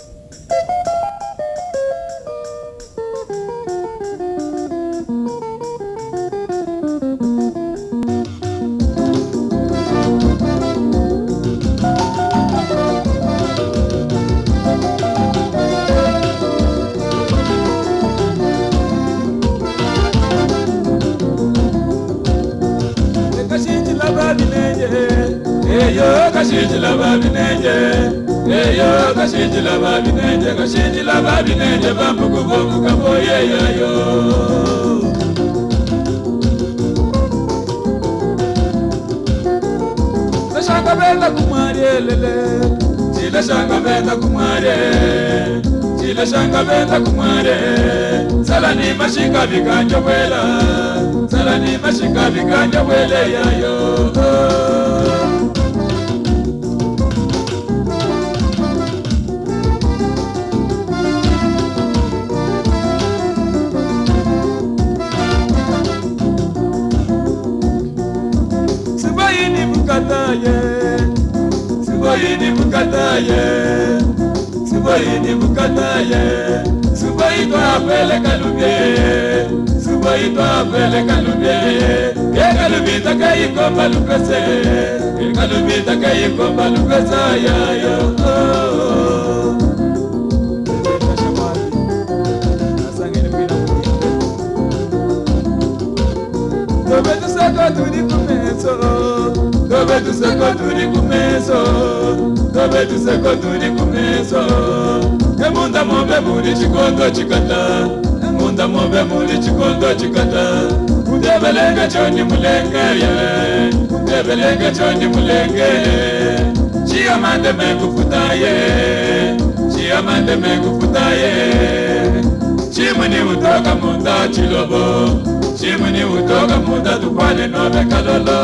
Kashijila babinenje, kashijila babinenje, bambuku bomu kaboye yo. Lashanga benda kumare lele, chila shanga benda kumare, chila shanga benda kumare. Salani mashika biganja wela, salani mashika biganja wele yo. Subayini mukataye, subayi to apele kalubye, subayi to apele kalubye. Ye kalubi takayi komba lupese, ye kalubi takayi komba lupesa ya yo. Dobe tu seko turi kumeso, dobe tu seko turi kumeso, dobe tu seko turi kumeso. Emunda mombe muri chikondo chikata, emunda mombe muri chikondo chikata. Udebelenga choni mulenge ye, udebelenga choni mulenge. Chiamande mekufutaye, chiamande mekufutaye. Chimani utoka munda chilobo, chimani utoka munda tukwane nobe kalolo.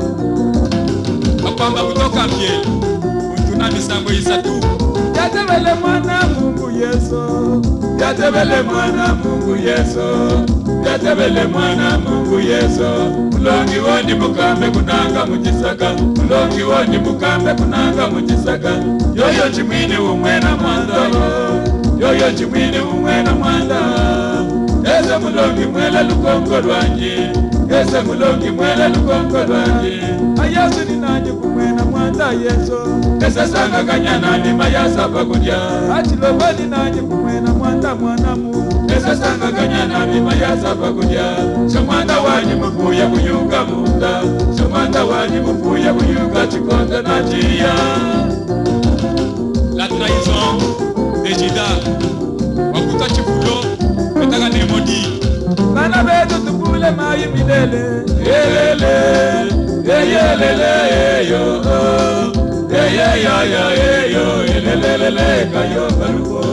Apamba utoka mye, untuna misango isatu. Yatebele mwana Mungu Yesu, yatebele mwana Mungu Yesu, yatebele mwana Mungu Yesu. Mulongi woni mukambe kunanga mujisaka, mulongi woni mukambe kunanga mujisaka. Yoyo chimwini umwena mwanda, yoyo chimwini umwena mwanda. Ese mulongi mwele lukongo lwanji, ese mulongi mwele lukongo lwanji. Ayasu ni nanyi kumwena mwanda Yesu. Ese sanga kanyana ni mayasa pakudya, achilobani nanyi kumwena mwanda mwanamu. Ese sanga kanyana ni mayasa pakudya. Shomwanda wanyi mufuya kuyuka munda, shomwanda wanyi mufuya kuyuka chikonda na chiya. La trahison de Jida, wakuta chifulo, metaka nemodi. Bana betu tupule mayi milele, yelele, yelele yo. Yo, yelelele kayo baluko.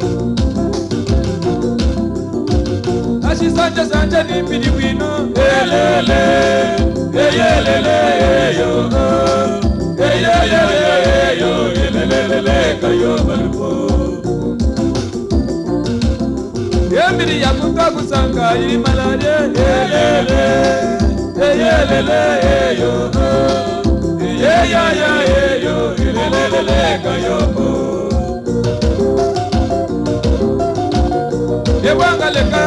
Ashi sanja ni pidi wino, yelele, yo. Yo, yelelele kayo baluko. Yemiri ya kuta kusanga iri malaria, yelele, yo. Yo, yelelele kayo. Ebanga leka,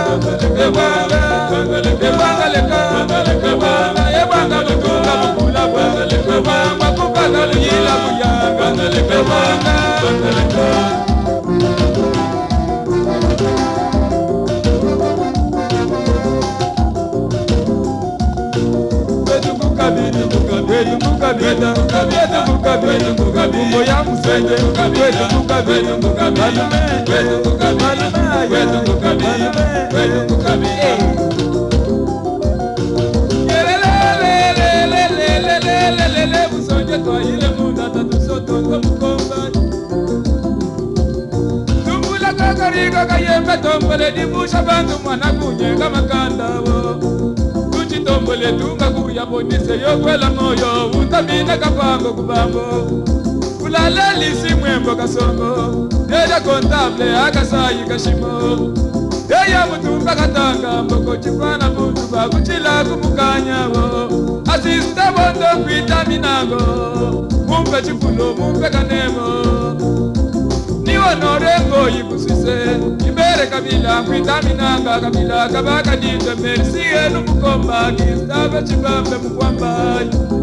ebanga leka, ebanga lutunga mukula banga leka, ebanga kukaga luyila kuya banga leka, ebanga leka. Moya musende, tombole tunga kuya bonise yokwela moyo utamina kapango kubango kulala lisi mwembo kasongo deja contable akasayi kashimo deya mutumba katanga mboko chifana muntu bakuchila kumukanya wo asista bondo kwitaminago mumpe chifulo mumpe kanemo ni honore boyi kusise ibere kabila kwitaminanga kabila kabaka dite merci enu mukomba kistaba chibambe mukwamba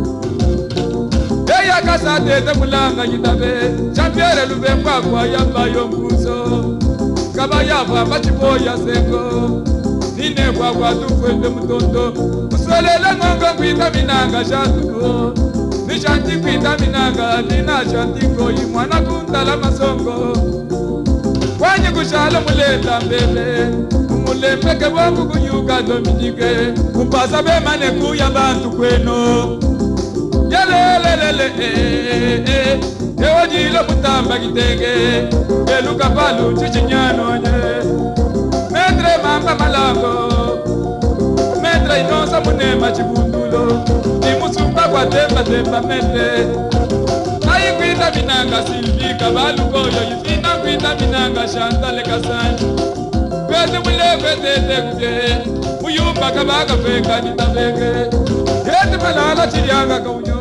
Eya kasate te mulanga yitabe champiere lubemba kwa yamba yombuso kaba yava machiboya sengo nine kwa tukwende mutondo usolele ngongo kwitaminanga shatuko ni shanti kwitaminanga nina shanti ngoyi mwana kuntala masongo Wanyi kushala muleta mbele Mulempeke bongu kunyuka dominike Kumpasa bemane kuya bantu kweno Yalelelele Ewa jilo mutamba kitenge Eluka palu chichinyano nye Metre mamba malango Metre inosa munema chibundulo Ni musumba kwa temba mete Ayi kwita minanga silvika balukoyo yifina kwita minanga shantale kasani Kwete kwete kute Muyumba kabaka feka nitabeke Yeti malala chirianga kaunyo